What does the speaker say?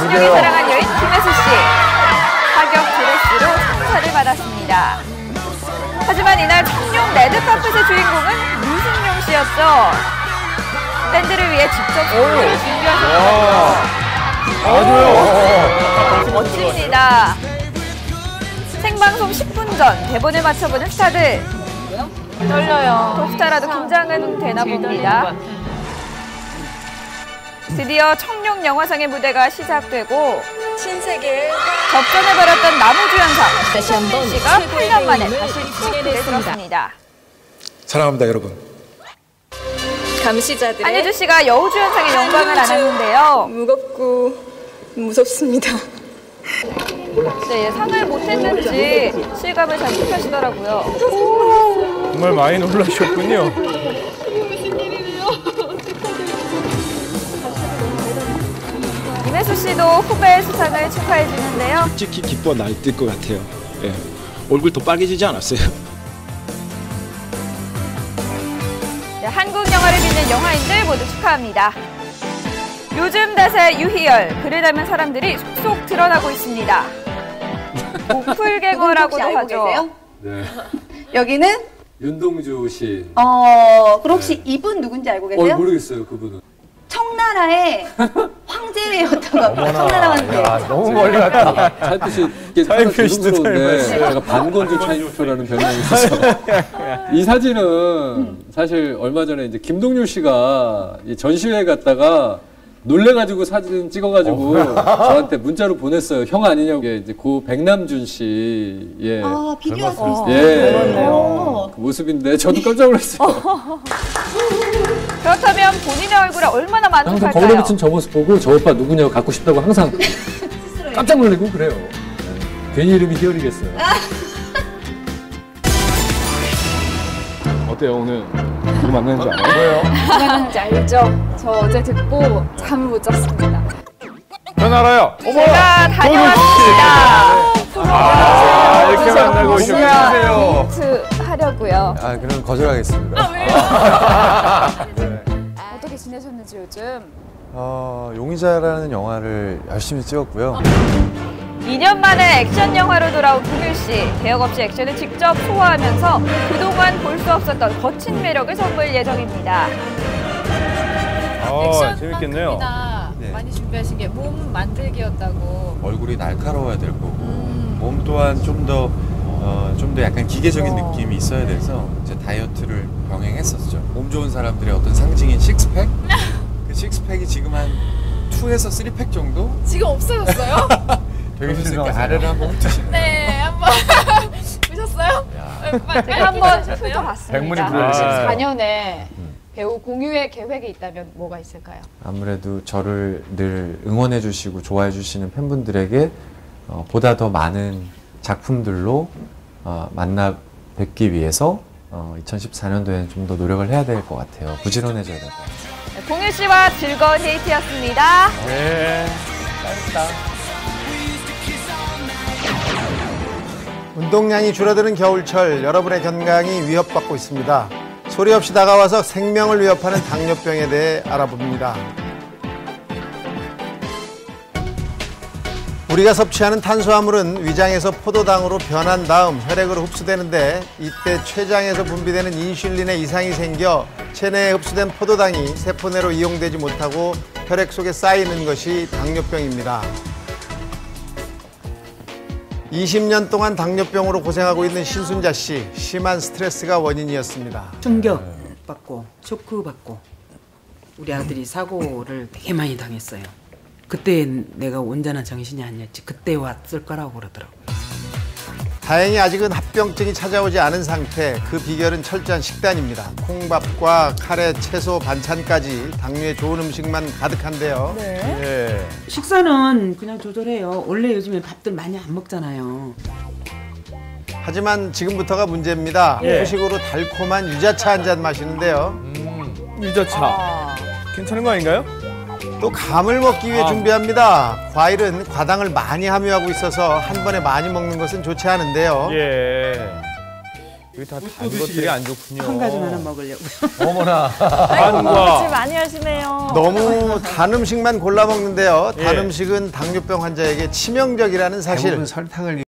대중이 사랑한 여인 김혜수 씨. 하격 드레스로 찬사를 받았습니다. 하지만 이날 청룡 레드카펫의 주인공은 류승룡 씨였죠. 팬들을 위해 직접 선물을 준비하셨다고요. 멋집니다. 생방송 10분 전 대본을 맞춰보는 스타들. 떨려요. 톱스타라도 긴장은 되나 봅니다. 드디어 청룡 영화상의 무대가 시작되고 신세계에 접전해버렸던 나무주연상 다시 한번 씨가 8년 만에 다시 트로트에 들었습니다. 사랑합니다, 여러분. 감시자들의 한예주 씨가 여우주연상의 영광을 안았는데요. 무겁고 무섭습니다. 네, 상을 못했는지 실감을 잘 못하시더라고요. 정말 많이 놀라셨군요. 김혜수 씨도 후배의 수상을 축하해 주는데요. 솔직히 기뻐 날뛸 것 같아요. 예. 얼굴 더 빨개지지 않았어요. 네, 한국 영화를 믿는 영화인들 모두 축하합니다. 요즘 대세 유희열, 그를 닮은 사람들이 속속 드러나고 있습니다. 보풀갱어라고도 하죠. 네. 여기는 윤동주 씨. 그럼 혹시 이분 누군지 알고 계세요? 모르겠어요, 그분은. 청나라의 황제였던 것 같아요. 청나라 황제. 너무 멀리 갔다. 차이프씨 이게 살짝 죄송스러운데 제가 반건조 차이프라는 별명이 있어서 이 사진은 사실 얼마 전에 이제 김동률 씨가 이 전시회 갔다가 놀래가지고 사진 찍어가지고 저한테 문자로 보냈어요. 형 아니냐고. 이제 고 백남준 씨. 예. 아, 비교하셨어요. 예. 그 모습인데 저도 깜짝 놀랐어요. 그렇다면 본인의 얼굴에 얼마나 항상 만족할까요? 거울에 비친 저 모습 보고 저 오빠 누구냐고 갖고 싶다고 항상 깜짝 놀리고 그래요. 네. 괜히 이름이 희열이겠어요. 어때요, 오늘? 누구 만나는지 알아요? 누구인지 알죠? 저 어제 듣고 잠을 못 잤습니다. 전 알아요. 제가 다녀왔습니다. 이렇게 만나고 오셨어요. 멘트 하려고요. 그럼 거절하겠습니다. 어떻게 지내셨는지 요즘? 용의자라는 영화를 열심히 찍었고요. 2년 만에 액션 영화로 돌아온 동일 씨. 대역 없이 액션을 직접 소화하면서 그동안 볼 수 없었던 거친 매력을 선보일 예정입니다. 재밌겠네요. 네. 많이 준비하신 게 몸 만들기였다고. 얼굴이 날카로워야 될 거고 몸 또한 좀 더 약간 기계적인 느낌이 있어야 돼서 이제 다이어트를 병행했었죠. 몸 좋은 사람들의 어떤 상징인 식스팩? 그 식스팩이 지금 한 2에서 3팩 정도? 지금 없어졌어요? 되게 이렇게 아래를 한번 훑으시네요. 네, 한번 보셨어요? 제가 한번 훑어봤습니다. 백문이 불여일견. 4년에 배우 공유의 계획이 있다면 뭐가 있을까요? 아무래도 저를 늘 응원해 주시고 좋아해 주시는 팬분들에게 보다 더 많은 작품들로 만나 뵙기 위해서 2014년도에는 좀 더 노력을 해야 될 것 같아요. 부지런해져야 될 것 같아요. 공유 씨와 즐거운 데이트였습니다. 네. 운동량이 줄어드는 겨울철 여러분의 건강이 위협받고 있습니다. 소리 없이 다가와서 생명을 위협하는 당뇨병에 대해 알아봅니다. 우리가 섭취하는 탄수화물은 위장에서 포도당으로 변한 다음 혈액으로 흡수되는데 이때 췌장에서 분비되는 인슐린에 이상이 생겨 체내에 흡수된 포도당이 세포내로 이용되지 못하고 혈액 속에 쌓이는 것이 당뇨병입니다. 20년 동안 당뇨병으로 고생하고 있는 신순자 씨, 심한 스트레스가 원인이었습니다. 충격받고 쇼크받고 우리 아들이 사고를 되게 많이 당했어요. 그때 내가 온전한 정신이 아니었지. 그때 왔을 거라고 그러더라고요. 다행히 아직은 합병증이 찾아오지 않은 상태. 그 비결은 철저한 식단입니다. 콩밥과 카레, 채소, 반찬까지 당뇨에 좋은 음식만 가득한데요. 네. 식사는 그냥 조절해요. 원래 요즘에 밥들 많이 안 먹잖아요. 하지만 지금부터가 문제입니다. 후식으로 달콤한 유자차 한 잔 마시는데요. 유자차. 괜찮은 거 아닌가요? 또 감을 먹기 위해 준비합니다. 과일은 과당을 많이 함유하고 있어서 한 번에 많이 먹는 것은 좋지 않은데요. 여기 다 단 것들이 안 좋군요. 한 가지 하나 먹으려고. 어머나. 아이고, 단과. 많이 하시네요. 너무 단 음식만 골라 먹는데요. 단 예. 음식은 당뇨병 환자에게 치명적이라는 사실. 대부분 설탕을